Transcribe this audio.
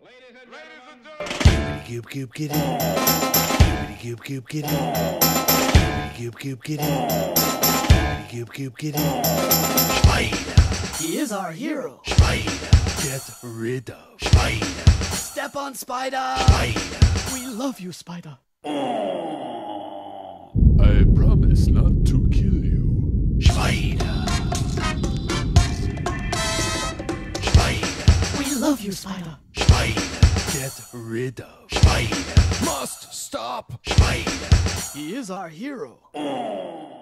Goop goop get in. Goop goop get in. Goop goop get in. Goop goop get in. Spider. He is our hero. Spider. Get rid of. Spider. Step on Spider. Spider. We love you, Spider. I promise not to kill you. Spider. Spider. We love you, Spider. Spider. Get rid of. Spider. Must stop. Spider. He is our hero.